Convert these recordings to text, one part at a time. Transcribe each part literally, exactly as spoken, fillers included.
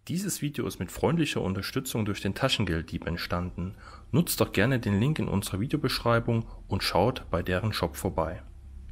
Dieses Video ist mit freundlicher Unterstützung durch den Taschengelddieb entstanden. Nutzt doch gerne den Link in unserer Videobeschreibung und schaut bei deren Shop vorbei.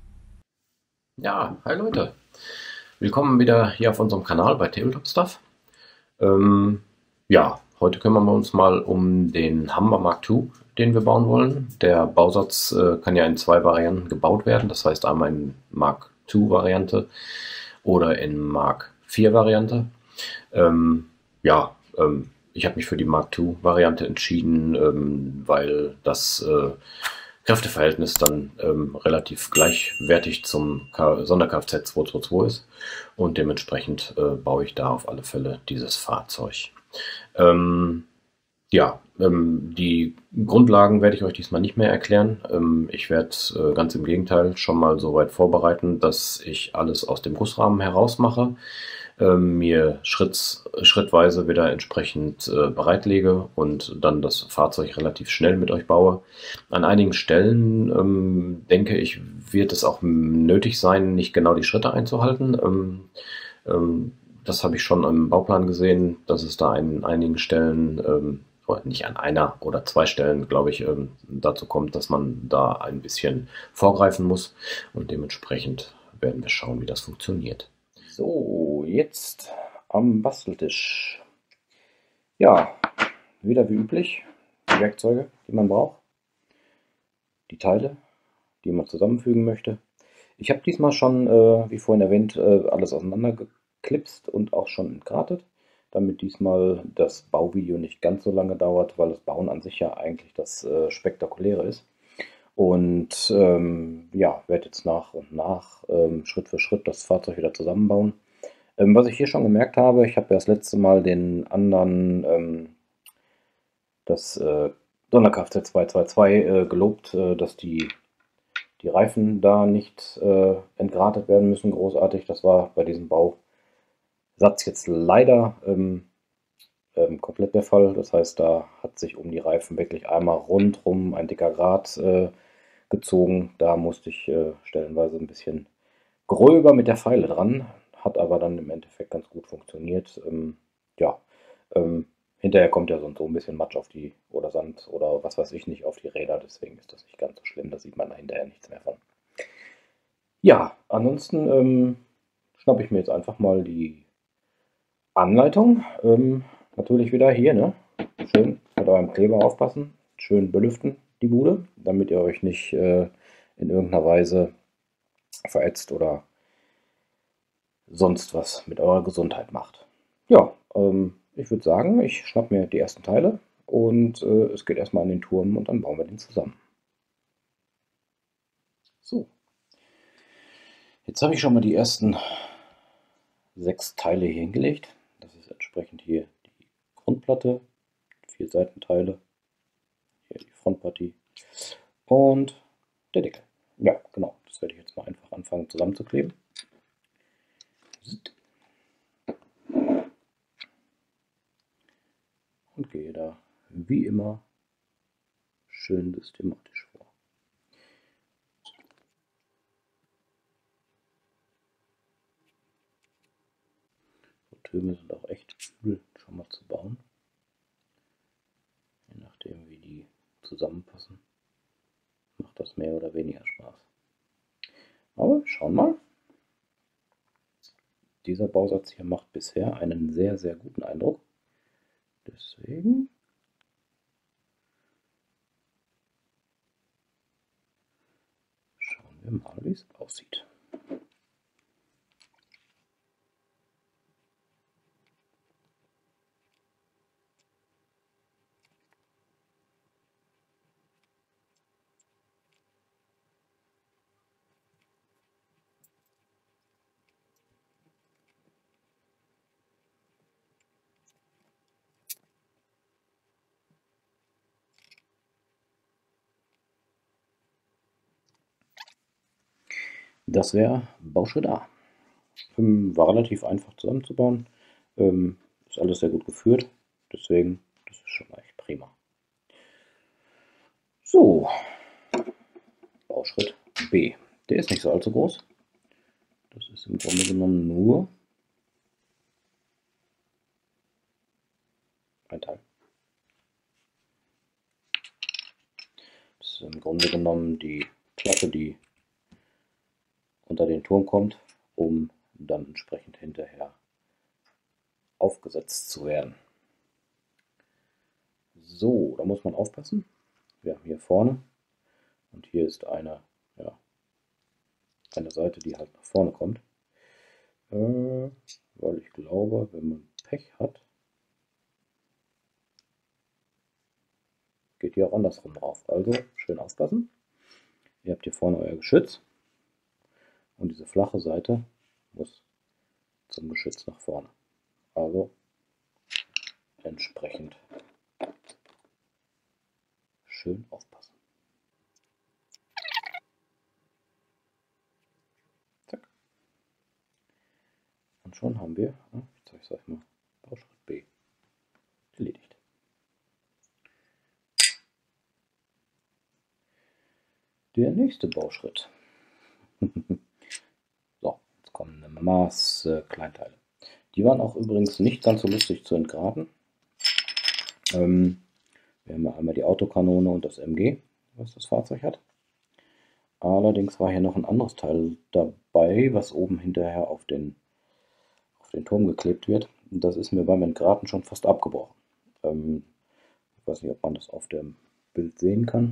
Ja, hi Leute, willkommen wieder hier auf unserem Kanal bei Tabletop Stuff. Ähm, ja, heute kümmern wir uns mal um den Humber Mark zwei, den wir bauen wollen. Der Bausatz äh, kann ja in zwei Varianten gebaut werden, das heißt einmal in Mark zwei Variante oder in Mark vier Variante. Ähm, ja, ähm, ich habe mich für die Mark zwei Variante entschieden, ähm, weil das äh, Kräfteverhältnis dann ähm, relativ gleichwertig zum Sonder-Kfz zweihundertzweiundzwanzig ist und dementsprechend äh, baue ich da auf alle Fälle dieses Fahrzeug. Ähm, ja, ähm, die Grundlagen werde ich euch diesmal nicht mehr erklären. Ähm, ich werde äh, ganz im Gegenteil schon mal so weit vorbereiten, dass ich alles aus dem Gussrahmen heraus mache, ähm, mir Schritt, schrittweise wieder entsprechend äh, bereitlege und dann das Fahrzeug relativ schnell mit euch baue. An einigen Stellen, ähm, denke ich, wird es auch nötig sein, nicht genau die Schritte einzuhalten. Ähm, ähm, das habe ich schon im Bauplan gesehen, dass es da an einigen Stellen, ähm, oder nicht an einer oder zwei Stellen, glaube ich, ähm, dazu kommt, dass man da ein bisschen vorgreifen muss und dementsprechend werden wir schauen, wie das funktioniert. So, jetzt am Basteltisch. Ja, wieder wie üblich die Werkzeuge, die man braucht, die Teile, die man zusammenfügen möchte. Ich habe diesmal schon, äh, wie vorhin erwähnt, äh, alles auseinandergeklipst und auch schon entgratet, damit diesmal das Bauvideo nicht ganz so lange dauert, weil das Bauen an sich ja eigentlich das äh, Spektakuläre ist. Und ähm, ja, werde jetzt nach und nach ähm, Schritt für Schritt das Fahrzeug wieder zusammenbauen. Ähm, was ich hier schon gemerkt habe, ich habe ja das letzte Mal den anderen, ähm, das äh, Sonder-Kfz zweihundertzweiundzwanzig äh, gelobt, äh, dass die, die Reifen da nicht äh, entgratet werden müssen, großartig. Das war bei diesem Bausatz jetzt leider ähm, ähm, komplett der Fall. Das heißt, da hat sich um die Reifen wirklich einmal rundrum ein dicker Grat äh, gezogen. Da musste ich äh, stellenweise ein bisschen gröber mit der Feile dran, hat aber dann im Endeffekt ganz gut funktioniert. Ähm, ja, ähm, hinterher kommt ja so und so ein bisschen Matsch auf die oder Sand oder was weiß ich nicht auf die Räder, deswegen ist das nicht ganz so schlimm, da sieht man hinterher nichts mehr von. Ja, ansonsten ähm, schnappe ich mir jetzt einfach mal die Anleitung. Ähm, natürlich wieder hier, ne? Schön mit eurem Kleber aufpassen, schön belüften die Bude, damit ihr euch nicht äh, in irgendeiner Weise verätzt oder sonst was mit eurer Gesundheit macht. Ja, ähm, ich würde sagen, ich schnapp mir die ersten Teile und äh, es geht erstmal an den Turm und dann bauen wir den zusammen. So, jetzt habe ich schon mal die ersten sechs Teile hier hingelegt. Das ist entsprechend hier die Grundplatte, vier Seitenteile, hier die Frontpartie und der Deckel. Ja, genau, das werde ich jetzt mal einfach anfangen zusammenzukleben. Und gehe da wie immer schön systematisch vor. So Türme sind auch echt cool schon mal zu bauen. Je nachdem wie die zusammenpassen, macht das mehr oder weniger Spaß. Aber schauen mal. Dieser Bausatz hier macht bisher einen sehr, sehr guten Eindruck. Deswegen schauen wir mal, wie es aussieht. Das wäre Bauschritt A. War relativ einfach zusammenzubauen. Ähm, ist alles sehr gut geführt. Deswegen, das ist schon echt prima. So, Bauschritt B. Der ist nicht so allzu groß. Das ist im Grunde genommen nur ein Teil. Das ist im Grunde genommen die Platte, die unter den Turm kommt, um dann entsprechend hinterher aufgesetzt zu werden. So, da muss man aufpassen. Wir haben hier vorne und hier ist eine, ja, eine Seite, die halt nach vorne kommt. Äh, weil ich glaube, wenn man Pech hat, geht hier auch andersrum drauf. Also schön aufpassen. Ihr habt hier vorne euer Geschütz und diese flache Seite muss zum Geschütz nach vorne. Also entsprechend schön aufpassen. Zack. Und schon haben wir, jetzt zeige ich es euch mal, Bauschritt B erledigt. Der nächste Bauschritt. So, jetzt kommen eine Masse Kleinteile. Die waren auch übrigens nicht ganz so lustig zu entgraten. Ähm, wir haben ja einmal die Autokanone und das M G, was das Fahrzeug hat. Allerdings war hier noch ein anderes Teil dabei, was oben hinterher auf den, auf den Turm geklebt wird. Und das ist mir beim Entgraten schon fast abgebrochen. Ähm, ich weiß nicht, ob man das auf dem Bild sehen kann.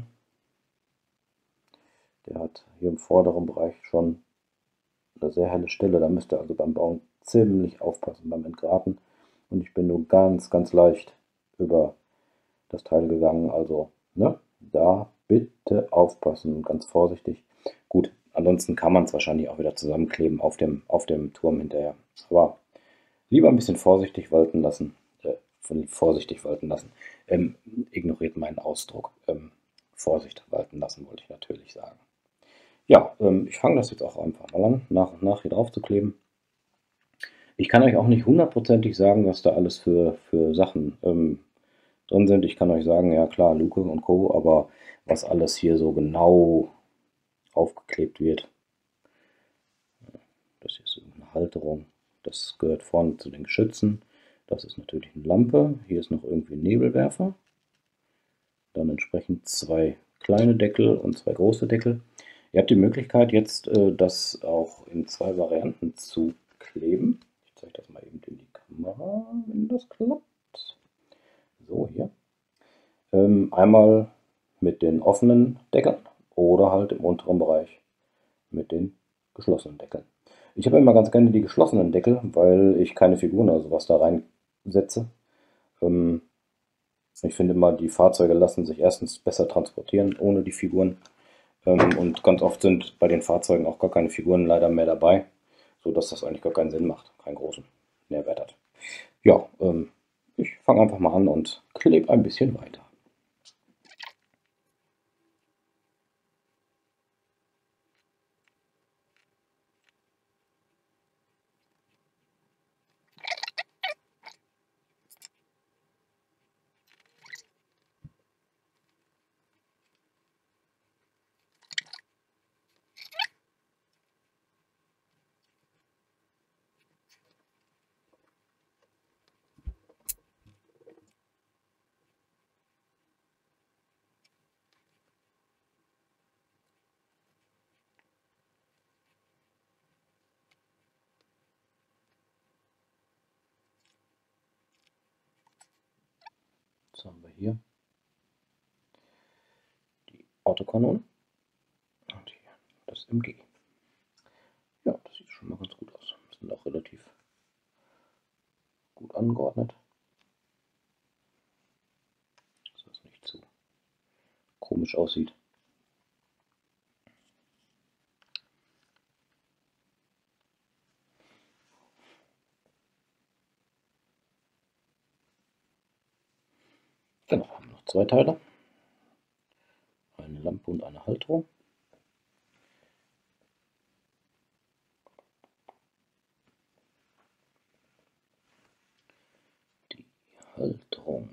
Der hat hier im vorderen Bereich schon eine sehr helle Stelle. Da müsst ihr also beim Bauen ziemlich aufpassen beim Entgraten. Und ich bin nur ganz, ganz leicht über das Teil gegangen. Also ne, da bitte aufpassen und ganz vorsichtig. Gut, ansonsten kann man es wahrscheinlich auch wieder zusammenkleben auf dem, auf dem Turm hinterher. Aber lieber ein bisschen vorsichtig walten lassen. Äh, vorsichtig walten lassen. Ähm, ignoriert meinen Ausdruck. Ähm, Vorsicht walten lassen wollte ich natürlich sagen. Ja, ähm, ich fange das jetzt auch einfach mal an, nach und nach hier drauf zu kleben. Ich kann euch auch nicht hundertprozentig sagen, was da alles für, für Sachen ähm, drin sind. Ich kann euch sagen, ja klar, Luke und Co., aber was alles hier so genau aufgeklebt wird. Das hier ist eine Halterung. Das gehört vorne zu den Geschützen. Das ist natürlich eine Lampe. Hier ist noch irgendwie ein Nebelwerfer. Dann entsprechend zwei kleine Deckel und zwei große Deckel. Ihr habt die Möglichkeit jetzt äh, das auch in zwei Varianten zu kleben. Ich zeige das mal eben in die Kamera, wenn das klappt. So, hier. Ähm, einmal mit den offenen Deckeln oder halt im unteren Bereich mit den geschlossenen Deckeln. Ich habe immer ganz gerne die geschlossenen Deckel, weil ich keine Figuren oder sowas da reinsetze. Ähm, ich finde immer, die Fahrzeuge lassen sich erstens besser transportieren ohne die Figuren. Ähm, und ganz oft sind bei den Fahrzeugen auch gar keine Figuren leider mehr dabei, sodass das eigentlich gar keinen Sinn macht, keinen großen Nährwert hat. Ja, ähm, ich fange einfach mal an und klebe ein bisschen weiter. Jetzt haben wir hier die Autokanone und hier das M G. Ja, das sieht schon mal ganz gut aus. Sind auch relativ gut angeordnet, dass das nicht zu komisch aussieht. Genau, haben wir noch zwei Teile. Eine Lampe und eine Halterung. Die Halterung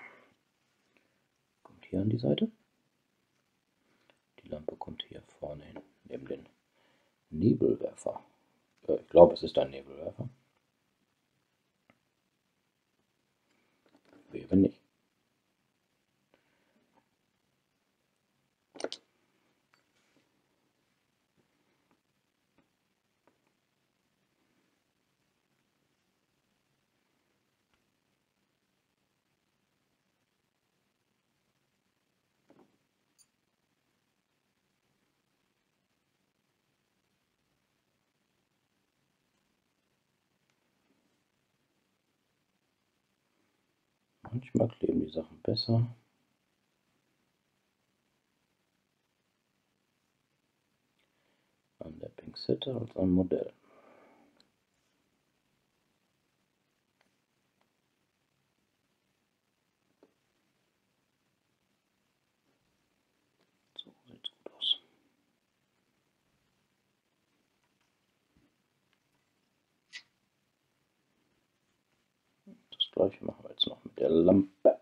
kommt hier an die Seite. Die Lampe kommt hier vorne hin, neben den Nebelwerfer. Ja, ich glaube, es ist ein Nebelwerfer. Wäre nicht. Manchmal kleben die Sachen besser. An der Pinzette als am Modell. So sieht es gut aus. Das gleiche machen wir jetzt noch mit der Lampe.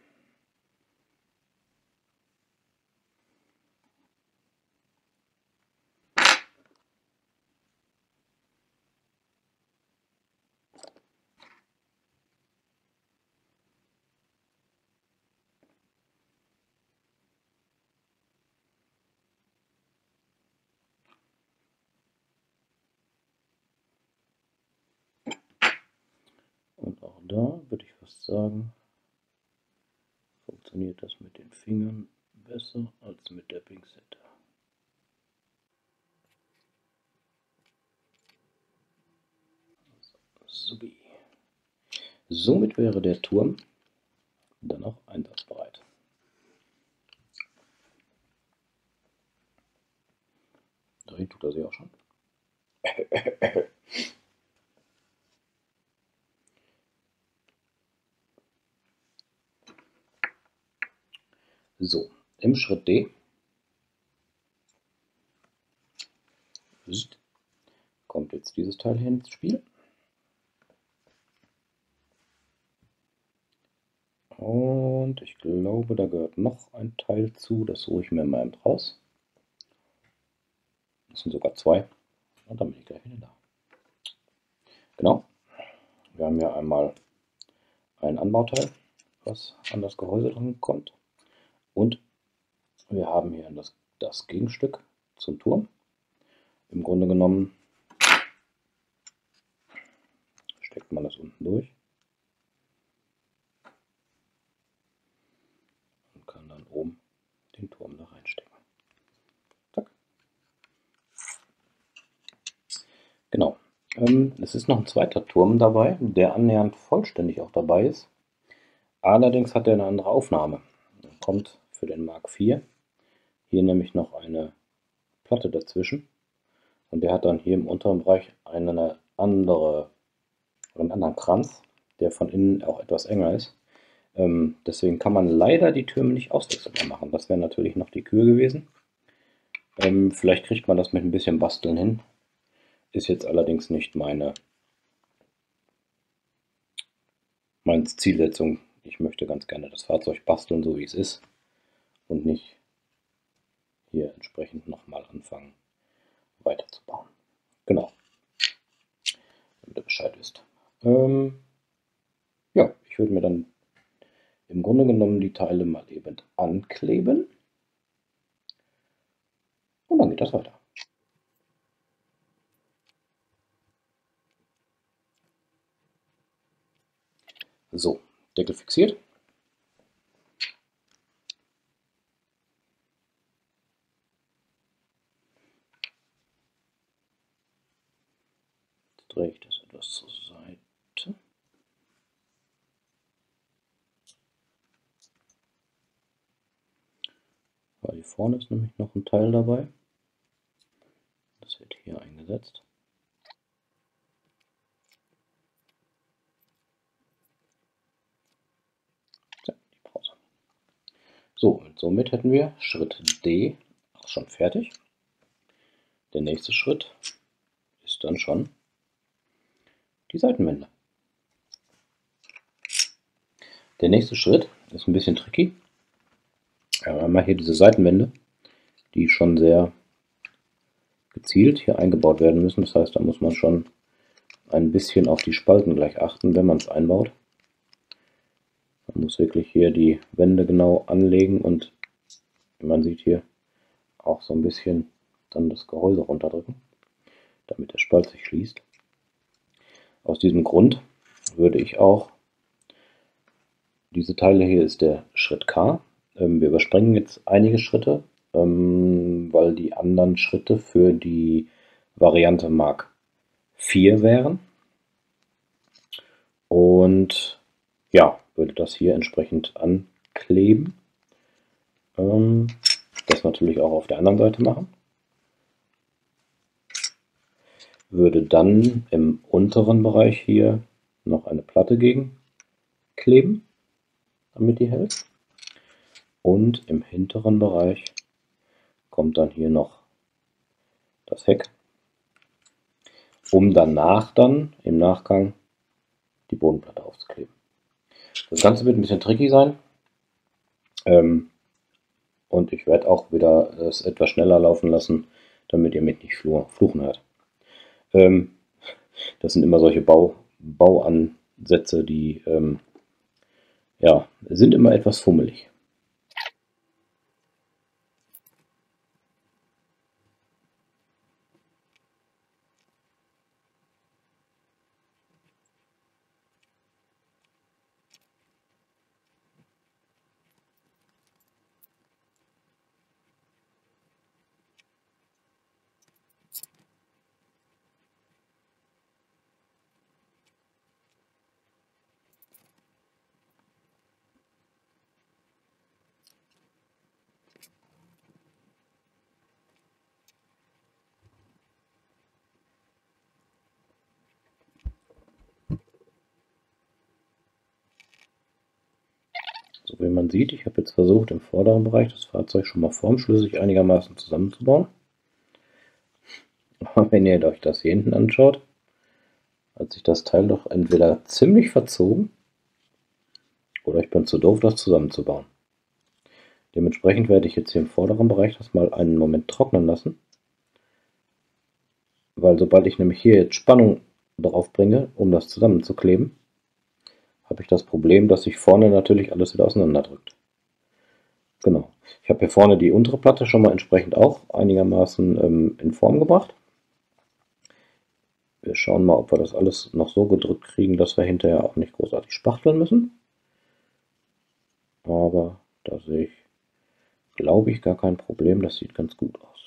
Und auch da würde ich fast sagen, funktioniert das mit den Fingern besser als mit der Pinzette. Subi. Somit wäre der Turm dann auch einsatzbereit. Drehen tut er sich auch schon. So, im Schritt D kommt jetzt dieses Teil hier ins Spiel. Und ich glaube, da gehört noch ein Teil zu, das hole ich mir mal raus. Das sind sogar zwei. Und dann bin ich gleich wieder da. Genau. Wir haben hier einmal ein Anbauteil, was an das Gehäuse dran kommt. Und wir haben hier das, das Gegenstück zum Turm. Im Grunde genommen steckt man das unten durch und kann dann oben den Turm da reinstecken. Zack. Genau. Ähm, es ist noch ein zweiter Turm dabei, der annähernd vollständig auch dabei ist. Allerdings hat er eine andere Aufnahme. Er kommt für den Mark vier hier nämlich noch eine Platte dazwischen. Und der hat dann hier im unteren Bereich eine andere, einen anderen Kranz, der von innen auch etwas enger ist. Ähm, deswegen kann man leider die Türme nicht auswechselbar machen. Das wäre natürlich noch die Kür gewesen. Ähm, vielleicht kriegt man das mit ein bisschen Basteln hin. Ist jetzt allerdings nicht meine, meine Zielsetzung. Ich möchte ganz gerne das Fahrzeug basteln, so wie es ist. Und nicht hier entsprechend nochmal anfangen weiterzubauen. Genau. Damit ihr Bescheid wisst. Ähm, ja, ich würde mir dann im Grunde genommen die Teile mal eben ankleben. Und dann geht das weiter. So, Deckel fixiert. Jetzt drehe ich das etwas zur Seite. Weil hier vorne ist nämlich noch ein Teil dabei. Das wird hier eingesetzt. Die Pause. So, und somit hätten wir Schritt D auch schon fertig. Der nächste Schritt ist dann schon die Seitenwände. Der nächste Schritt ist ein bisschen tricky. Wir haben hier diese Seitenwände, die schon sehr gezielt hier eingebaut werden müssen. Das heißt, da muss man schon ein bisschen auf die Spalten gleich achten, wenn man es einbaut. Man muss wirklich hier die Wände genau anlegen und, wie man sieht hier, auch so ein bisschen dann das Gehäuse runterdrücken, damit der Spalt sich schließt. Aus diesem Grund würde ich auch, diese Teile hier ist der Schritt K. Ähm, wir überspringen jetzt einige Schritte, ähm, weil die anderen Schritte für die Variante Mark vier wären. Und ja, würde das hier entsprechend ankleben. Ähm, das natürlich auch auf der anderen Seite machen. Würde dann im unteren Bereich hier noch eine Platte gegen kleben, damit die hält. Und im hinteren Bereich kommt dann hier noch das Heck, um danach dann im Nachgang die Bodenplatte aufzukleben. Das Ganze wird ein bisschen tricky sein. Ähm, und ich werde auch wieder es etwas schneller laufen lassen, damit ihr mich nicht fluchen hört. Ähm, das sind immer solche Bau, Bauansätze, die ähm, ja, sind immer etwas fummelig. So wie man sieht, ich habe jetzt versucht, im vorderen Bereich das Fahrzeug schon mal formschlüssig einigermaßen zusammenzubauen. Aber wenn ihr euch das hier hinten anschaut, hat sich das Teil doch entweder ziemlich verzogen oder ich bin zu doof, das zusammenzubauen. Dementsprechend werde ich jetzt hier im vorderen Bereich das mal einen Moment trocknen lassen. Weil sobald ich nämlich hier jetzt Spannung drauf bringe, um das zusammenzukleben, habe ich das Problem, dass sich vorne natürlich alles wieder auseinanderdrückt. Genau. Ich habe hier vorne die untere Platte schon mal entsprechend auch einigermaßen ähm, in Form gebracht. Wir schauen mal, ob wir das alles noch so gedrückt kriegen, dass wir hinterher auch nicht großartig spachteln müssen. Aber da sehe ich, glaube ich, gar kein Problem. Das sieht ganz gut aus.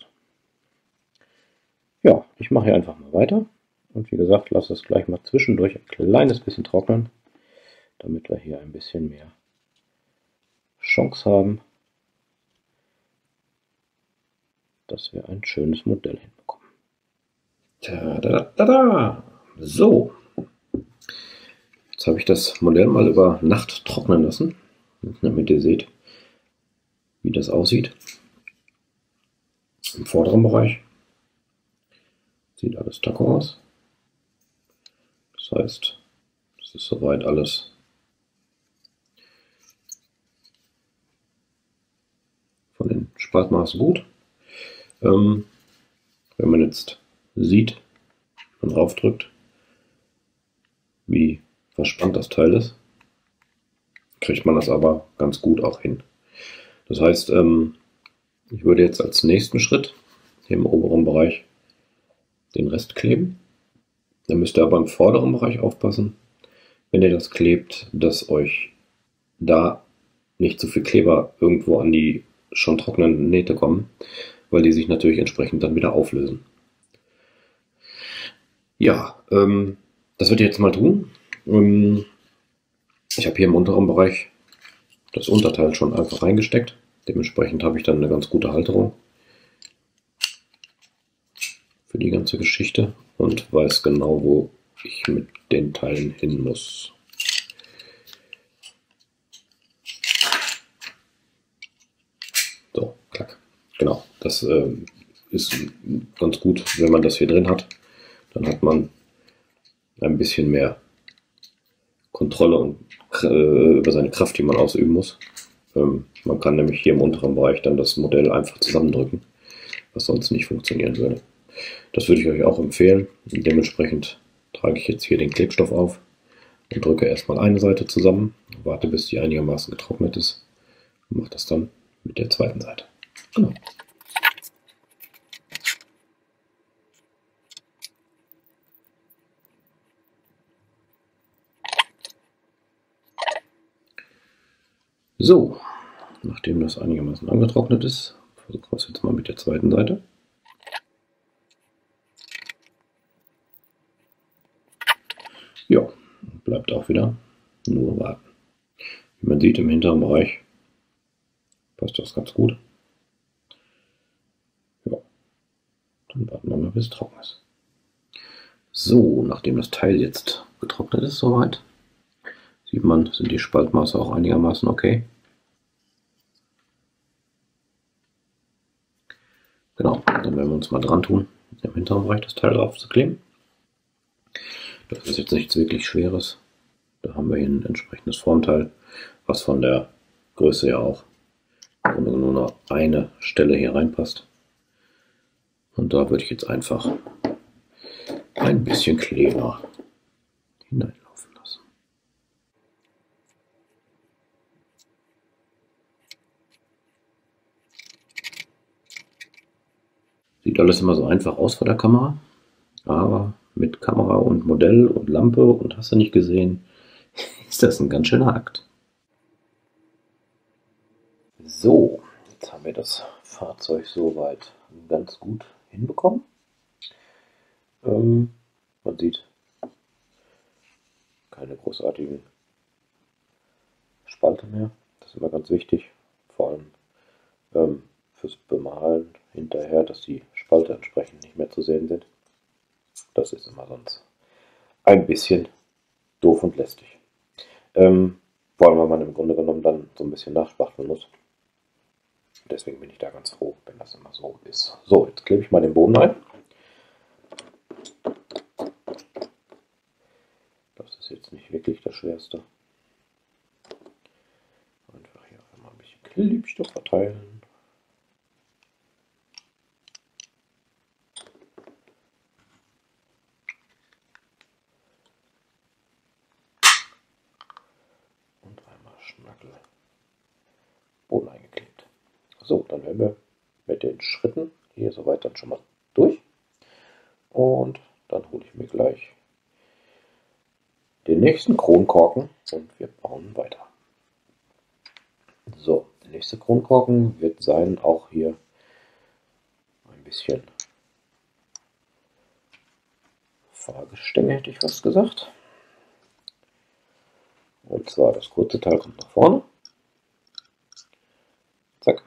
Ja, ich mache hier einfach mal weiter. Und wie gesagt, lasse es gleich mal zwischendurch ein kleines bisschen trocknen, damit wir hier ein bisschen mehr Chance haben, dass wir ein schönes Modell hinbekommen. Da, da, da, da. So, jetzt habe ich das Modell mal über Nacht trocknen lassen, damit ihr seht, wie das aussieht. Im vorderen Bereich sieht alles taco aus. Das heißt, das ist soweit alles von den Spaltmaßen gut. Ähm, wenn man jetzt sieht, wenn man draufdrückt, wie verspannt das Teil ist, kriegt man das aber ganz gut auch hin. Das heißt, ähm, ich würde jetzt als nächsten Schritt hier im oberen Bereich den Rest kleben. Dann müsst ihr aber im vorderen Bereich aufpassen, wenn ihr das klebt, dass euch da nicht zu viel Kleber irgendwo an die schon trockenen Nähte kommen, weil die sich natürlich entsprechend dann wieder auflösen. Ja, ähm, das wird ihr jetzt mal tun. Ähm, ich habe hier im unteren Bereich das Unterteil schon einfach reingesteckt. Dementsprechend habe ich dann eine ganz gute Halterung für die ganze Geschichte und weiß genau, wo ich mit den Teilen hin muss. So, klack. Genau, das äh, ist ganz gut, wenn man das hier drin hat. Dann hat man ein bisschen mehr Kontrolle und, äh, über seine Kraft, die man ausüben muss. Ähm, man kann nämlich hier im unteren Bereich dann das Modell einfach zusammendrücken, was sonst nicht funktionieren würde. Das würde ich euch auch empfehlen. Dementsprechend trage ich jetzt hier den Klebstoff auf, Ich drücke erstmal eine Seite zusammen, warte bis die einigermaßen getrocknet ist und mache das dann mit der zweiten Seite. Genau. So, nachdem das einigermaßen angetrocknet ist, versuchen wir es jetzt mal mit der zweiten Seite. Ja, bleibt auch wieder nur warten. Wie man sieht, im hinteren Bereich passt das ganz gut. Ja, dann warten wir mal, bis es trocken ist. So, nachdem das Teil jetzt getrocknet ist, soweit, sieht man, sind die Spaltmaße auch einigermaßen okay. Genau, dann werden wir uns mal dran tun, im hinteren Bereich das Teil drauf zu kleben. Das ist jetzt nichts wirklich Schweres. Da haben wir hier ein entsprechendes Formteil, was von der Größe ja auch nur noch eine Stelle hier reinpasst. Und da würde ich jetzt einfach ein bisschen Kleber hineinlaufen lassen. Sieht alles immer so einfach aus vor der Kamera, aber mit Kamera und Modell und Lampe und hast du nicht gesehen, ist das ein ganz schöner Akt. So, jetzt haben wir das Fahrzeug soweit ganz gut hinbekommen. Ähm, man sieht keine großartigen Spalte mehr. Das ist immer ganz wichtig, vor allem ähm, fürs Bemalen hinterher, dass die Spalte entsprechend nicht mehr zu sehen sind. Das ist immer sonst ein bisschen doof und lästig. Ähm, vor allem, weil man im Grunde genommen dann so ein bisschen nachspachteln muss. Deswegen bin ich da ganz froh, wenn das immer so ist. So, jetzt klebe ich mal den Boden ein. Das ist jetzt nicht wirklich das Schwerste. Einfach hier einmal ein bisschen Klebstoff verteilen. Und einmal Schnackel Boden eingeklebt. So, dann wären wir mit den Schritten hier soweit dann schon mal durch. Und dann hole ich mir gleich den nächsten Kronkorken und wir bauen weiter. So, der nächste Kronkorken wird sein, auch hier ein bisschen Fahrgestänge, hätte ich fast gesagt. Und zwar das kurze Teil kommt nach vorne. Zack.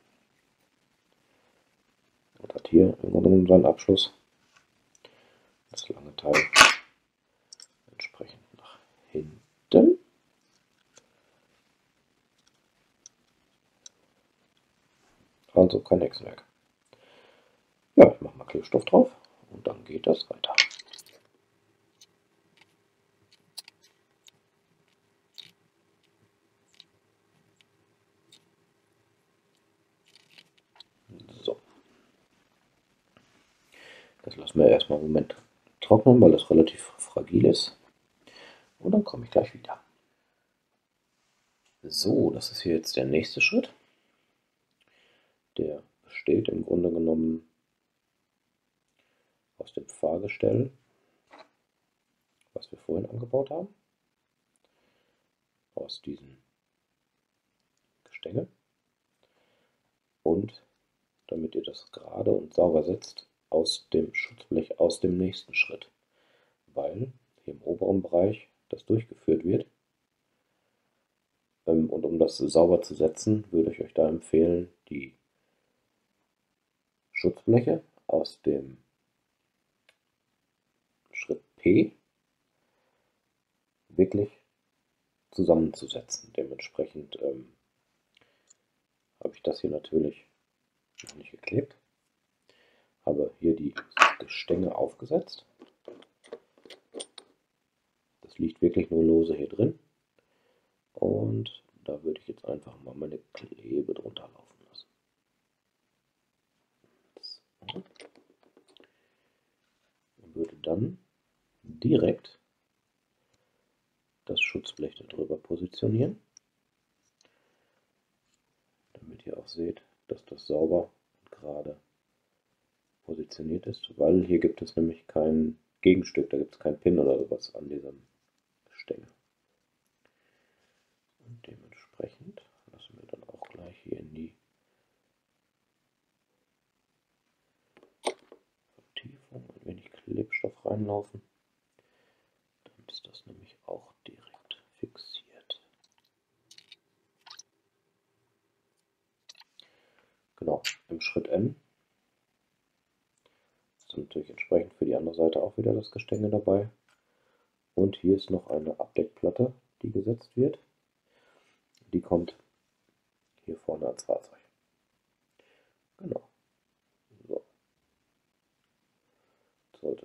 Und hat hier im Grunde genommen seinen Abschluss. Das lange Teil entsprechend nach hinten. Also kein Hexenwerk. Ja, ich mache mal Klebstoff drauf und dann geht das weiter. So. Das lassen wir erstmal einen Moment trocknen, weil das relativ fragil ist. Und dann komme ich gleich wieder. So, das ist hier jetzt der nächste Schritt. Der besteht im Grunde genommen aus dem Fahrgestell, was wir vorhin angebaut haben, aus diesen Gestänge und, damit ihr das gerade und sauber setzt, aus dem Schutzblech aus dem nächsten Schritt, weil hier im oberen Bereich das durchgeführt wird. Und um das sauber zu setzen, würde ich euch da empfehlen, die Schutzbleche aus dem Schritt P wirklich zusammenzusetzen. Dementsprechend ähm, habe ich das hier natürlich noch nicht geklebt, habe hier die Gestänge aufgesetzt. Das liegt wirklich nur lose hier drin und da würde ich jetzt einfach mal meine Klebe drunter laufen lassen. So. Und würde dann direkt das Schutzblech darüber positionieren, damit ihr auch seht, dass das sauber und gerade positioniert ist, weil hier gibt es nämlich kein Gegenstück, da gibt es kein Pin oder sowas an diesem Stängel. Und dementsprechend lassen wir dann auch gleich hier in die Vertiefung ein wenig Klebstoff reinlaufen. Dann ist das nämlich auch direkt fixiert. Genau, im Schritt N ist natürlich entsprechend für die andere Seite auch wieder das Gestänge dabei. Und hier ist noch eine Abdeckplatte, die gesetzt wird. Die kommt hier vorne ans Fahrzeug. Genau. So. Sollte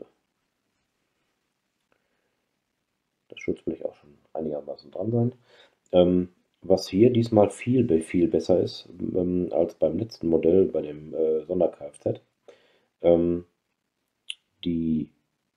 das Schutzblech auch schon einigermaßen dran sein. Ähm, was hier diesmal viel, viel besser ist ähm, als beim letzten Modell, bei dem äh, Sonder-Kfz. Ähm, die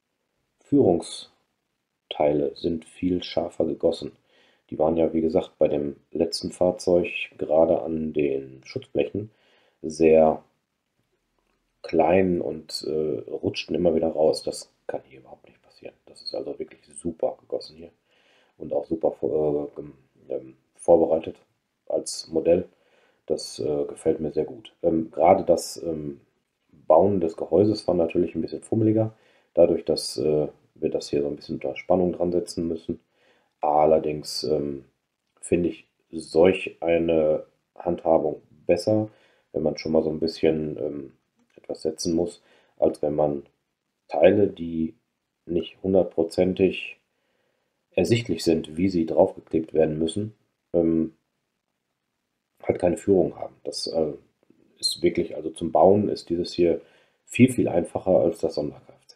Führungsteile sind viel scharfer gegossen. Die waren ja, wie gesagt, bei dem letzten Fahrzeug gerade an den Schutzblechen sehr klein und äh, rutschten immer wieder raus. Das kann hier überhaupt nicht passieren. Das ist also wirklich super gegossen hier und auch super vor, äh, ähm, vorbereitet als Modell. Das äh, gefällt mir sehr gut. Ähm, gerade das ähm, Bauen des Gehäuses war natürlich ein bisschen fummeliger, dadurch, dass äh, wir das hier so ein bisschen unter Spannung dran setzen müssen. Allerdings ähm, finde ich solch eine Handhabung besser, wenn man schon mal so ein bisschen ähm, etwas setzen muss, als wenn man Teile, die nicht hundertprozentig ersichtlich sind, wie sie draufgeklebt werden müssen, ähm, halt keine Führung haben. Das äh, ist wirklich, also zum Bauen ist dieses hier viel, viel einfacher als das Sonder-Kfz.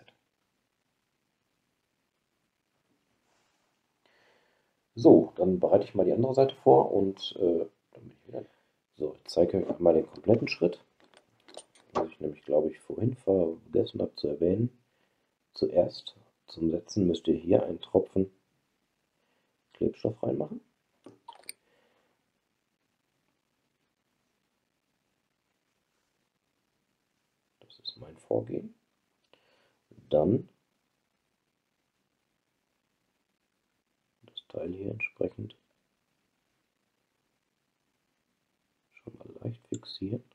So, dann bereite ich mal die andere Seite vor und äh, dann bin ich wieder. So, ich zeige euch mal den kompletten Schritt. Was ich nämlich, glaube ich, vorhin vergessen habe zu erwähnen. Zuerst zum Setzen müsst ihr hier einen Tropfen Klebstoff reinmachen. Das ist mein Vorgehen. Dann das Teil hier entsprechend schon mal leicht fixieren,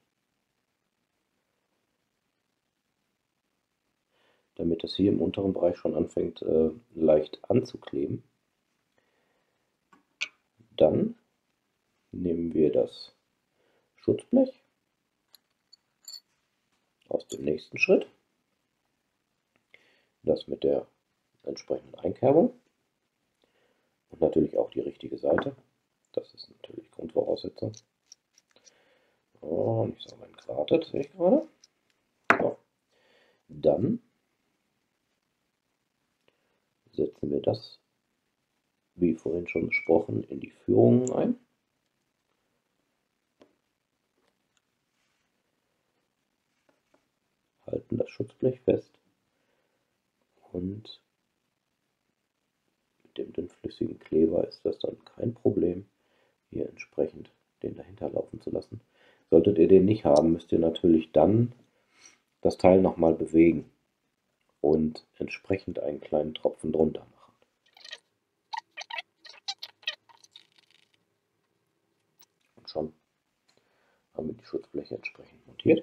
damit das hier im unteren Bereich schon anfängt äh, leicht anzukleben. Dann nehmen wir das Schutzblech aus dem nächsten Schritt, das mit der entsprechenden Einkerbung und natürlich auch die richtige Seite. Das ist natürlich Grundvoraussetzung. Oh, nicht so weit geratet, sehe ich gerade. So. Dann setzen wir das, wie vorhin schon besprochen, in die Führungen ein. Halten das Schutzblech fest und mit dem dünnflüssigen Kleber ist das dann kein Problem, hier entsprechend den dahinter laufen zu lassen. Solltet ihr den nicht haben, müsst ihr natürlich dann das Teil nochmal bewegen und entsprechend einen kleinen Tropfen drunter machen. Und schon haben wir die Schutzbleche entsprechend montiert.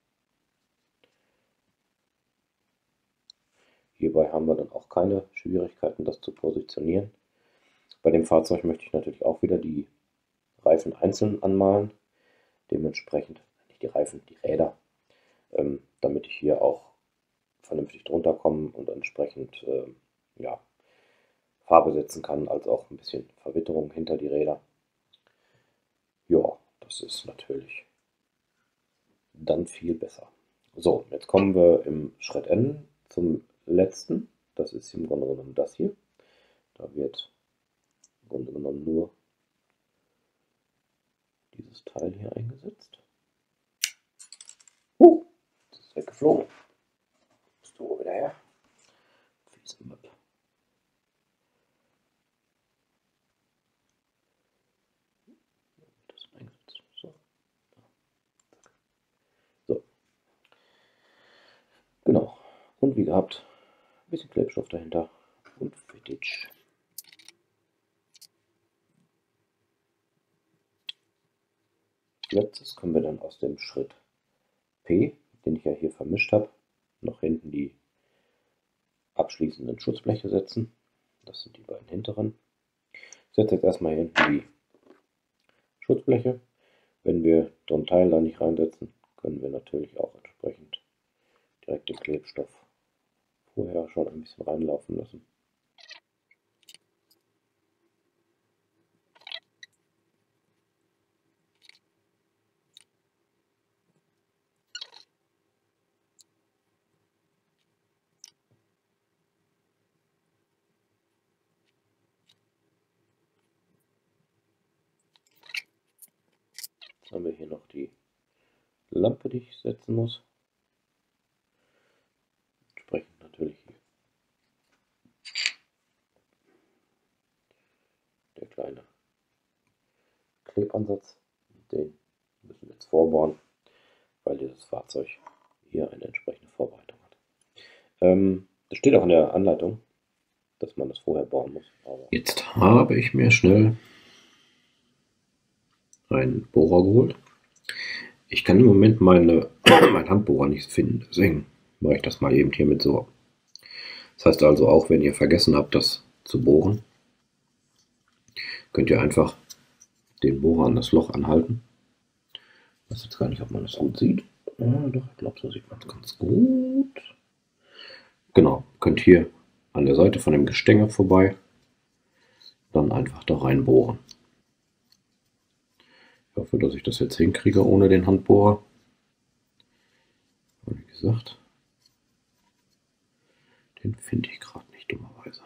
Hierbei haben wir dann auch keine Schwierigkeiten, das zu positionieren. Bei dem Fahrzeug möchte ich natürlich auch wieder die Reifen einzeln anmalen. Dementsprechend, nicht die Reifen, die Räder, ähm, damit ich hier auch vernünftig drunter komme und entsprechend äh, ja, Farbe setzen kann, als auch ein bisschen Verwitterung hinter die Räder. Ja, das ist natürlich dann viel besser. So, jetzt kommen wir im Schritt N zum letzten. Das ist im Grunde genommen das hier. Da wird im Grunde genommen nur dieses Teil hier eingesetzt. Uh, das ist weggeflogen. Bist du wieder her? Fiese Möppe. Und wie gehabt, ein bisschen Klebstoff dahinter und fertig. Letztes können wir dann aus dem Schritt P, den ich ja hier vermischt habe, noch hinten die abschließenden Schutzbleche setzen. Das sind die beiden hinteren. Ich setze jetzt erstmal hinten die Schutzbleche. Wenn wir so ein Teil da nicht reinsetzen, können wir natürlich auch entsprechend direkt den Klebstoff vorher schon ein bisschen reinlaufen lassen. Jetzt haben wir hier noch die Lampe, die ich setzen muss. Entsprechend natürlich hier der kleine Klebansatz. Den müssen wir jetzt vorbohren, weil dieses Fahrzeug hier eine entsprechende Vorbereitung hat. Ähm, das steht auch in der Anleitung, dass man das vorher bohren muss. Aber jetzt habe ich mir schnell einen Bohrer geholt. Ich kann im Moment meine, meinen Handbohrer nicht finden, deswegen mache ich das mal eben hier mit so. Das heißt also, auch wenn ihr vergessen habt, das zu bohren, könnt ihr einfach den Bohrer an das Loch anhalten. Ich weiß jetzt gar nicht, ob man das gut sieht. Ja, doch, ich glaube, so sieht man es ganz gut. Genau, könnt hier an der Seite von dem Gestänge vorbei dann einfach da rein bohren. Ich hoffe, dass ich das jetzt hinkriege ohne den Handbohrer. Wie gesagt, den finde ich gerade nicht, dummerweise.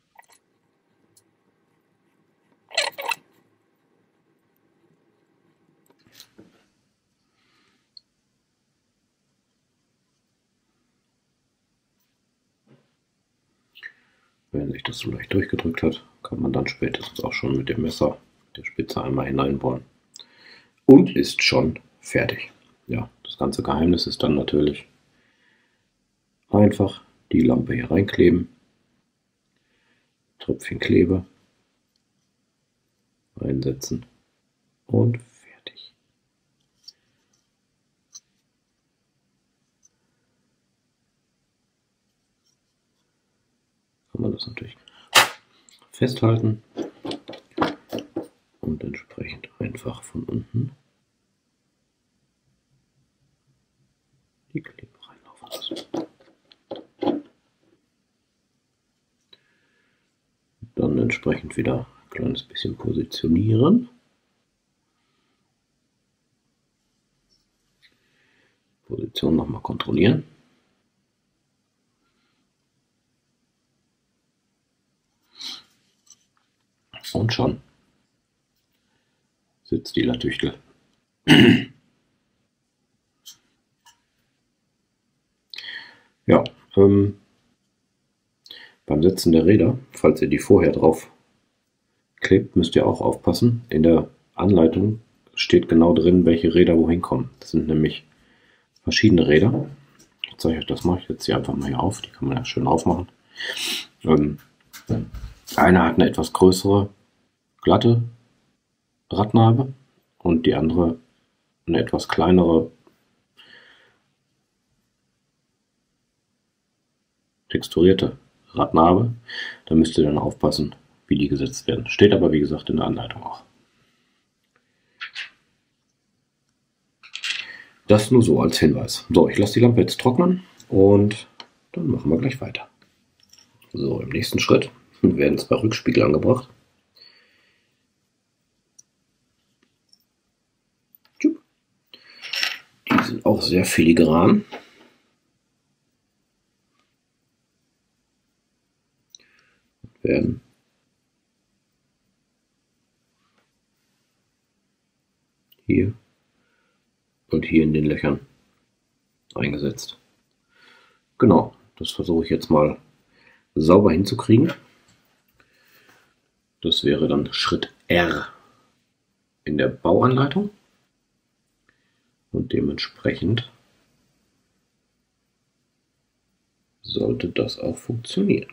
Wenn sich das so leicht durchgedrückt hat, kann man dann spätestens auch schon mit dem Messer der Spitze einmal hineinbohren. Und ist schon fertig. Ja, das ganze Geheimnis ist dann natürlich einfach die Lampe hier reinkleben, Tröpfchen Klebe einsetzen und fertig. Kann man das natürlich festhalten und entsprechend einfach von unten die Klebe reinlaufen lassen. Dann entsprechend wieder ein kleines bisschen positionieren. Position nochmal kontrollieren. Und schon sitzt die Latüchtel. Ja, ähm, beim Setzen der Räder, falls ihr die vorher drauf klebt, müsst ihr auch aufpassen. In der Anleitung steht genau drin, welche Räder wohin kommen. Das sind nämlich verschiedene Räder. Ich zeige euch das mal. Ich setze sie einfach mal hier auf. Die kann man ja schön aufmachen. Ähm, eine hat eine etwas größere, glatte Radnabe und die andere eine etwas kleinere, texturierte Radnabe. Da müsst ihr dann aufpassen, wie die gesetzt werden. Steht aber, wie gesagt, in der Anleitung auch. Das nur so als Hinweis. So, ich lasse die Lampe jetzt trocknen und dann machen wir gleich weiter. So, im nächsten Schritt werden zwei Rückspiegel angebracht. Die sind auch sehr filigran. Werden hier und hier in den Löchern eingesetzt. Genau, das versuche ich jetzt mal sauber hinzukriegen. Das wäre dann Schritt R in der Bauanleitung und dementsprechend sollte das auch funktionieren.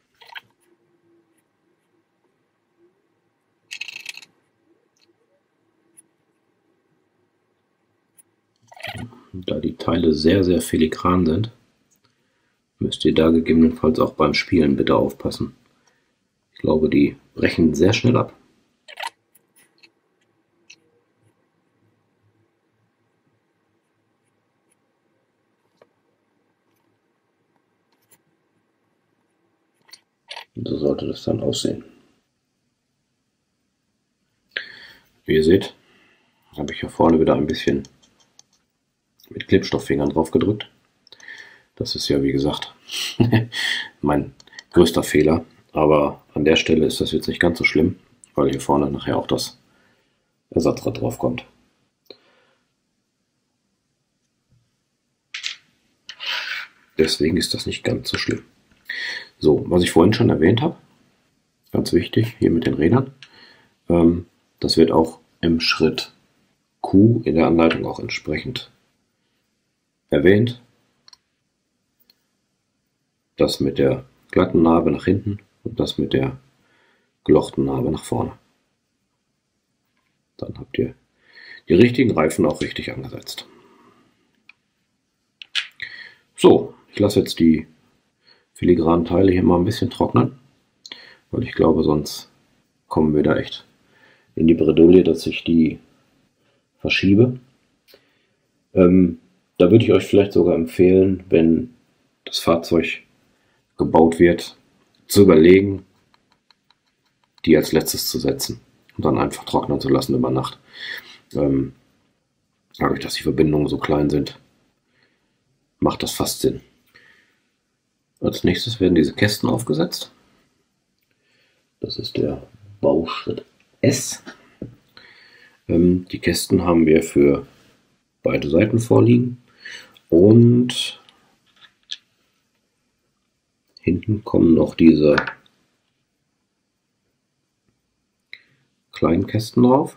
Da die Teile sehr, sehr filigran sind, müsst ihr da gegebenenfalls auch beim Spielen bitte aufpassen. Ich glaube, die brechen sehr schnell ab. So sollte das dann aussehen. Wie ihr seht, habe ich hier vorne wieder ein bisschen mit Klebstofffingern drauf gedrückt. Das ist ja, wie gesagt, mein größter Fehler. Aber an der Stelle ist das jetzt nicht ganz so schlimm, weil hier vorne nachher auch das Ersatzrad drauf kommt. Deswegen ist das nicht ganz so schlimm. So, was ich vorhin schon erwähnt habe, ganz wichtig, hier mit den Rädern, ähm, das wird auch im Schritt Q in der Anleitung auch entsprechend erwähnt. Das mit der glatten Narbe nach hinten und das mit der gelochten Narbe nach vorne. Dann habt ihr die richtigen Reifen auch richtig angesetzt. So, ich lasse jetzt die filigranen Teile hier mal ein bisschen trocknen, weil ich glaube, sonst kommen wir da echt in die Bredouille, dass ich die verschiebe. Ähm, da würde ich euch vielleicht sogar empfehlen, wenn das Fahrzeug gebaut wird, zu überlegen, die als letztes zu setzen und dann einfach trocknen zu lassen über Nacht. Ähm, dadurch, dass die Verbindungen so klein sind, macht das fast Sinn. Als nächstes werden diese Kästen aufgesetzt. Das ist der Bauschritt S. Ähm, die Kästen haben wir für beide Seiten vorliegen und hinten kommen noch diese kleinen Kästen drauf.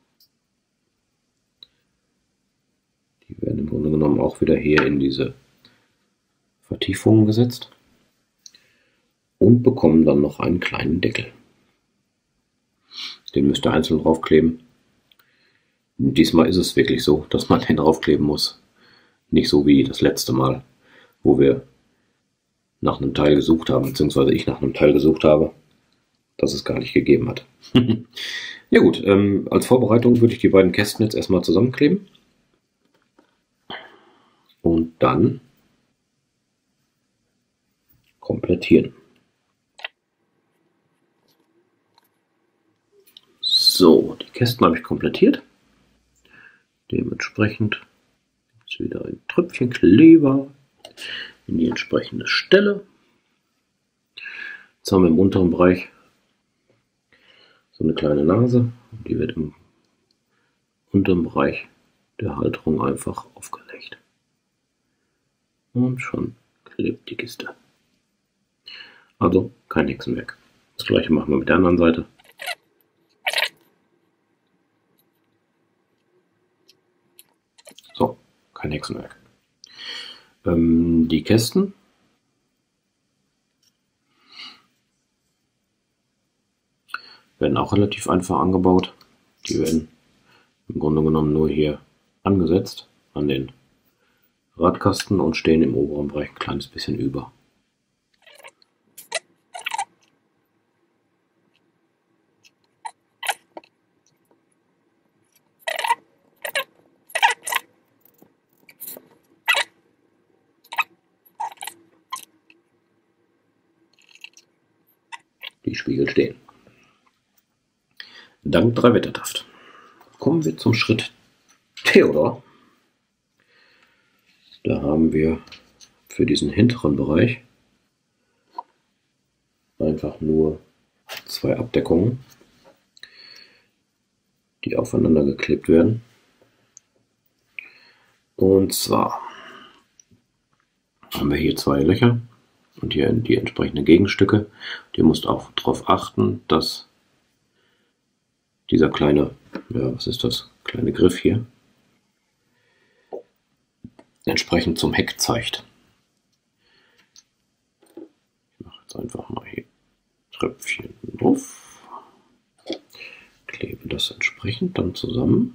Die werden im Grunde genommen auch wieder hier in diese Vertiefungen gesetzt und bekommen dann noch einen kleinen Deckel. Den müsst ihr einzeln draufkleben. Diesmal ist es wirklich so, dass man den draufkleben muss. Nicht so wie das letzte Mal, wo wir nach einem Teil gesucht haben, beziehungsweise ich nach einem Teil gesucht habe, das es gar nicht gegeben hat. Ja gut, ähm, als Vorbereitung würde ich die beiden Kästen jetzt erstmal zusammenkleben. Und dann komplettieren. So, die Kästen habe ich komplettiert. Dementsprechend jetzt wieder ein Tröpfchen Kleber in die entsprechende Stelle. Jetzt haben wir im unteren Bereich so eine kleine Nase. Die wird im unteren Bereich der Halterung einfach aufgelegt. Und schon klebt die Kiste. Also kein Hexenwerk. Das gleiche machen wir mit der anderen Seite. So, kein Hexenwerk. Ähm, die Kästen werden auch relativ einfach angebaut. Die werden im Grunde genommen nur hier angesetzt an den Radkasten und stehen im oberen Bereich ein kleines bisschen über. Die Spiegel stehen. Dank Dreiwettertaft. Kommen wir zum Schritt Theodor. Da haben wir für diesen hinteren Bereich einfach nur zwei Abdeckungen, die aufeinander geklebt werden. Und zwar haben wir hier zwei Löcher und hier die entsprechenden Gegenstücke. Ihr müsst auch darauf achten, dass dieser kleine, ja, was ist das, kleine Griff hier entsprechend zum Heck zeigt. Jetzt einfach mal hier Tröpfchen drauf. Klebe das entsprechend dann zusammen.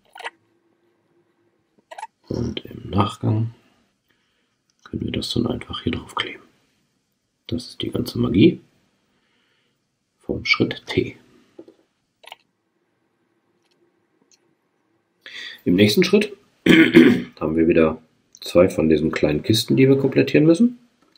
Und im Nachgang können wir das dann einfach hier drauf kleben. Das ist die ganze Magie vom Schritt T. Im nächsten Schritt haben wir wieder zwei von diesen kleinen Kisten, die wir komplettieren müssen.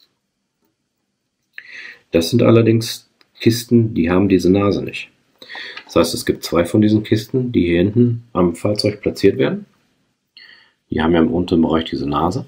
Das sind allerdings Kisten, die haben diese Nase nicht. Das heißt, es gibt zwei von diesen Kisten, die hier hinten am Fahrzeug platziert werden. Die haben ja im unteren Bereich diese Nase.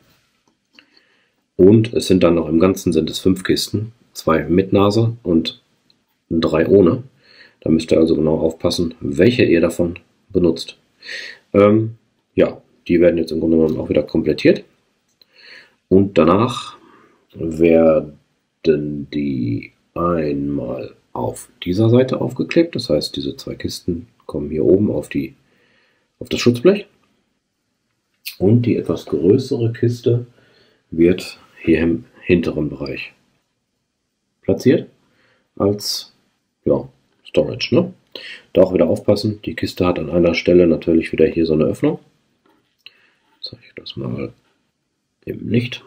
Und es sind dann noch im Ganzen sind es fünf Kisten. Zwei mit Nase und drei ohne. Da müsst ihr also genau aufpassen, welche ihr davon benutzt. Ähm, ja, die werden jetzt im Grunde genommen auch wieder komplettiert. Und danach werden die einmal auf dieser Seite aufgeklebt. Das heißt, diese zwei Kisten kommen hier oben auf, die, auf das Schutzblech. Und die etwas größere Kiste wird hier im hinteren Bereich platziert als ja, Storage. Ne? Da auch wieder aufpassen, die Kiste hat an einer Stelle natürlich wieder hier so eine Öffnung. Ich zeige das mal im Licht.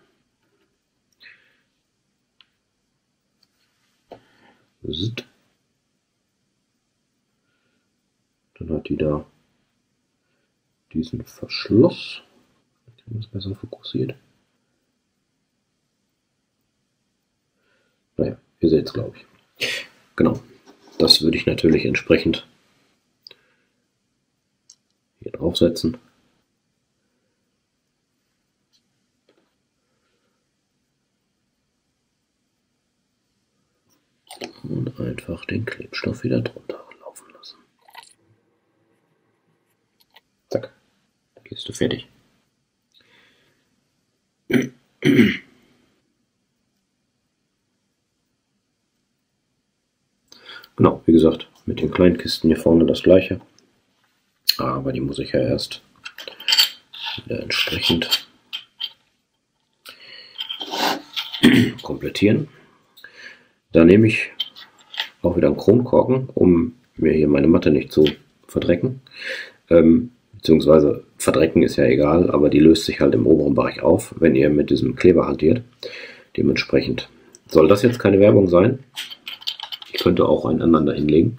Dann hat die da diesen Verschluss. Ich habe das besser fokussiert. Naja, ihr seht es, glaube ich. Genau. Das würde ich natürlich entsprechend hier draufsetzen. Und einfach den Klebstoff wieder drunter laufen lassen. Zack. Kiste fertig. Genau, wie gesagt, mit den kleinen Kisten hier vorne das gleiche. Aber die muss ich ja erst wieder entsprechend komplettieren. Da nehme ich auch wieder einen Kronkorken, um mir hier meine Matte nicht zu verdrecken. Ähm, beziehungsweise verdrecken ist ja egal, aber die löst sich halt im oberen Bereich auf, wenn ihr mit diesem Kleber hantiert. Dementsprechend soll das jetzt keine Werbung sein. Ich könnte auch einen anderen da hinlegen.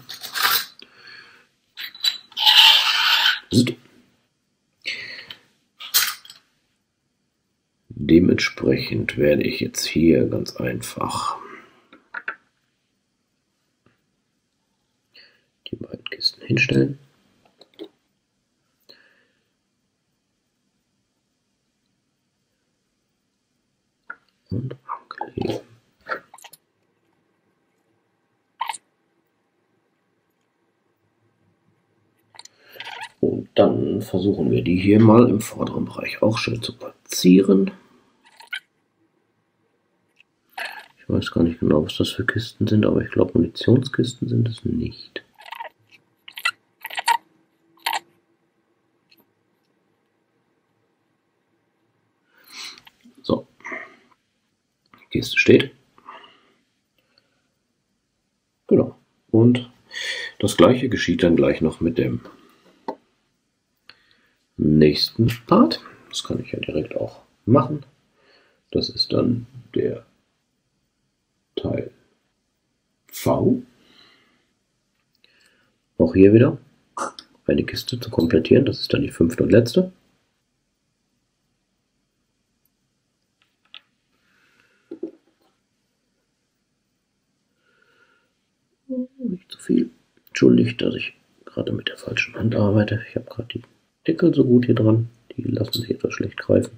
Dementsprechend werde ich jetzt hier ganz einfach die beiden Kisten hinstellen. Und ankleben. Und dann versuchen wir die hier mal im vorderen Bereich auch schön zu platzieren. Ich weiß gar nicht genau, was das für Kisten sind, aber ich glaube, Munitionskisten sind es nicht. So, die Kiste steht. Genau. Und das gleiche geschieht dann gleich noch mit dem nächsten Part. Das kann ich ja direkt auch machen. Das ist dann der Teil V. Auch hier wieder eine Kiste zu komplettieren. Das ist dann die fünfte und letzte. Nicht zu viel. Entschuldigt, dass ich gerade mit der falschen Hand arbeite. Ich habe gerade die Deckel so gut hier dran. Die lassen sich etwas schlecht greifen.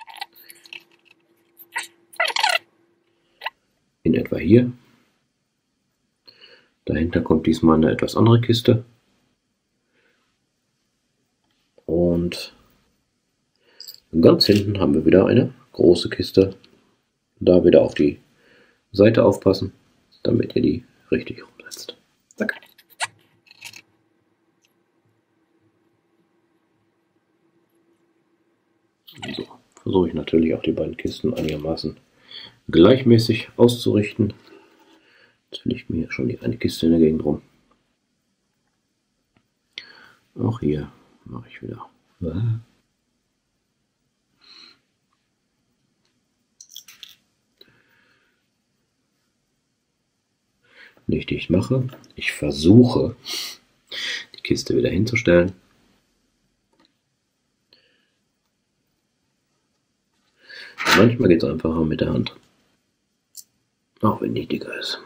In etwa hier. Dahinter kommt diesmal eine etwas andere Kiste. Und ganz hinten haben wir wieder eine große Kiste. Da wieder auf die Seite aufpassen, damit ihr die richtig umsetzt. Zack. So, versuche ich natürlich auch die beiden Kisten einigermaßen gleichmäßig auszurichten. Jetzt liegt mir schon die eine Kiste in der Gegend rum. Auch hier mache ich wieder. Nicht ich mache, ich versuche die Kiste wieder hinzustellen. Manchmal geht es einfacher mit der Hand, auch wenn die dicker ist.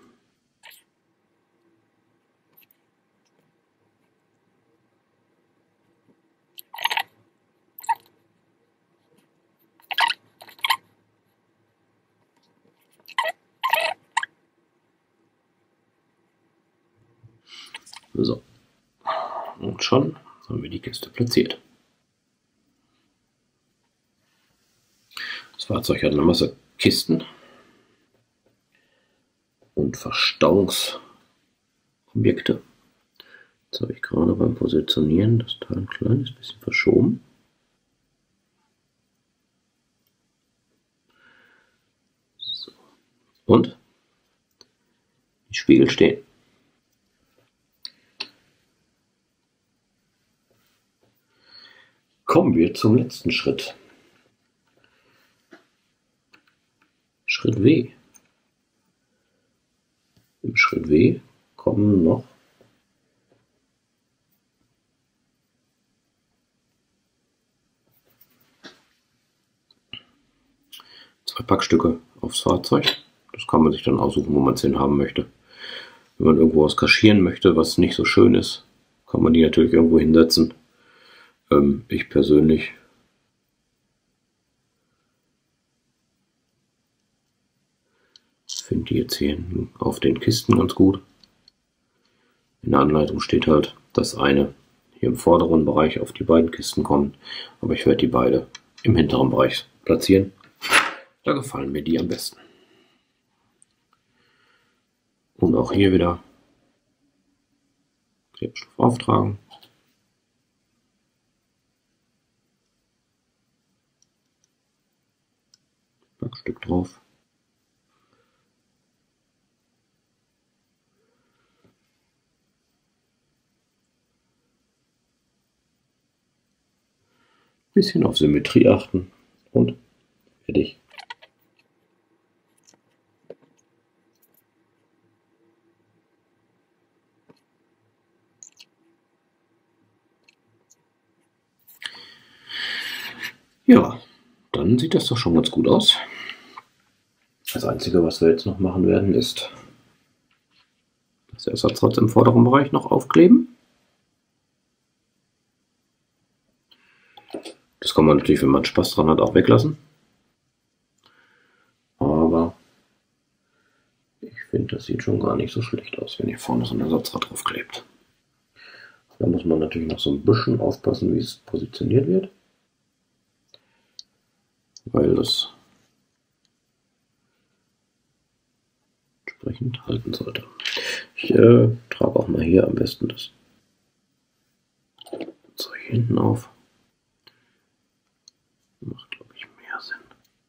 So, und schon haben wir die Kiste platziert. Das Fahrzeug hat eine Masse Kisten und Verstauungsobjekte. Jetzt habe ich gerade beim Positionieren das Teil ein kleines bisschen verschoben. So. Und die Spiegel stehen. Kommen wir zum letzten Schritt. Schritt W. Im Schritt W kommen noch zwei Packstücke aufs Fahrzeug. Das kann man sich dann aussuchen, wo man es hin haben möchte. Wenn man irgendwo was kaschieren möchte, was nicht so schön ist, kann man die natürlich irgendwo hinsetzen. Ähm, ich persönlich finde die jetzt hier auf den Kisten ganz gut. In der Anleitung steht halt, dass eine hier im vorderen Bereich auf die beiden Kisten kommt, aber ich werde die beide im hinteren Bereich platzieren. Da gefallen mir die am besten. Und auch hier wieder Klebstoff auftragen. Packstück drauf. Bisschen auf Symmetrie achten und fertig. Ja, dann sieht das doch schon ganz gut aus. Das Einzige, was wir jetzt noch machen werden, ist das Ersatzrad im vorderen Bereich noch aufkleben. Das kann man natürlich, wenn man Spaß dran hat, auch weglassen. Aber ich finde, das sieht schon gar nicht so schlecht aus, wenn hier vorne so ein Ersatzrad drauf klebt. Da muss man natürlich noch so ein bisschen aufpassen, wie es positioniert wird. Weil das entsprechend halten sollte. Ich äh, trage auch mal hier am besten das Zeug hinten auf. Macht, glaube ich, mehr Sinn.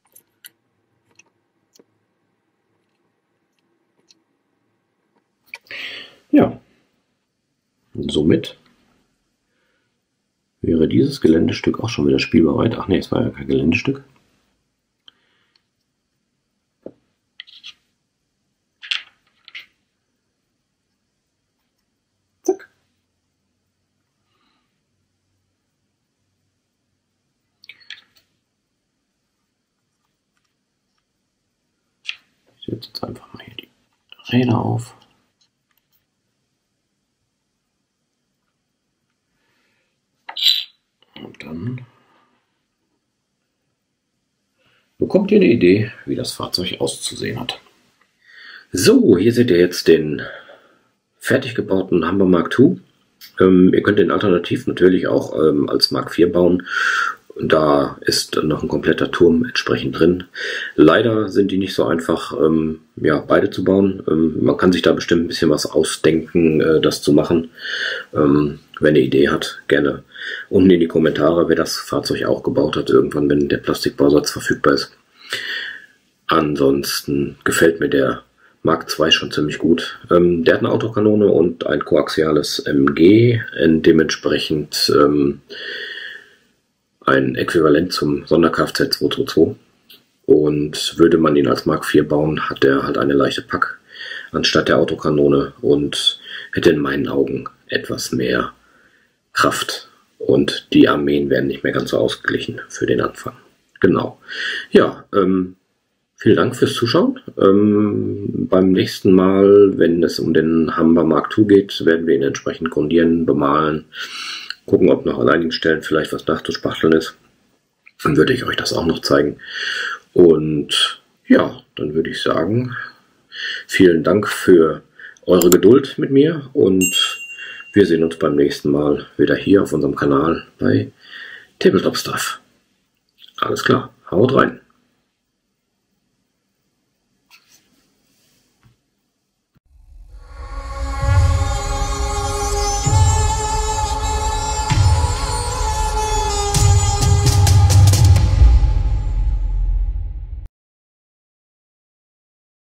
Ja, und somit wäre dieses Geländestück auch schon wieder spielbereit. Ach nee, es war ja kein Geländestück. Zack. Ich setze jetzt einfach mal hier die Räder auf. Und dann bekommt ihr eine Idee, wie das Fahrzeug auszusehen hat. So, hier seht ihr jetzt den fertig gebauten Humber Mark zwei. Ähm, ihr könnt den alternativ natürlich auch ähm, als Mark vier bauen. Da ist noch ein kompletter Turm entsprechend drin. Leider sind die nicht so einfach, ähm, ja, beide zu bauen. Ähm, man kann sich da bestimmt ein bisschen was ausdenken, äh, das zu machen. Ähm, wenn ihr eine Idee hat, gerne unten in die Kommentare, wer das Fahrzeug auch gebaut hat, irgendwann, wenn der Plastikbausatz verfügbar ist. ansonsten gefällt mir der Mark zwei schon ziemlich gut. Ähm, der hat eine Autokanone und ein koaxiales M G, äh, dementsprechend ähm, ein Äquivalent zum Sonder-Kfz zweihundertzweiundzwanzig. Und würde man ihn als Mark vier bauen, hat er halt eine leichte Pack anstatt der Autokanone und hätte in meinen Augen etwas mehr Kraft. Und die Armeen werden nicht mehr ganz so ausgeglichen für den Anfang. Genau. Ja, ähm, vielen Dank fürs Zuschauen. Ähm, beim nächsten Mal, wenn es um den Humber Mark zwei geht, werden wir ihn entsprechend grundieren, bemalen, gucken, ob noch an einigen Stellen vielleicht was nachzuspachteln ist. Dann würde ich euch das auch noch zeigen. Und ja, dann würde ich sagen, vielen Dank für eure Geduld mit mir und wir sehen uns beim nächsten Mal wieder hier auf unserem Kanal bei Tabletop Stuff. Alles klar, haut rein!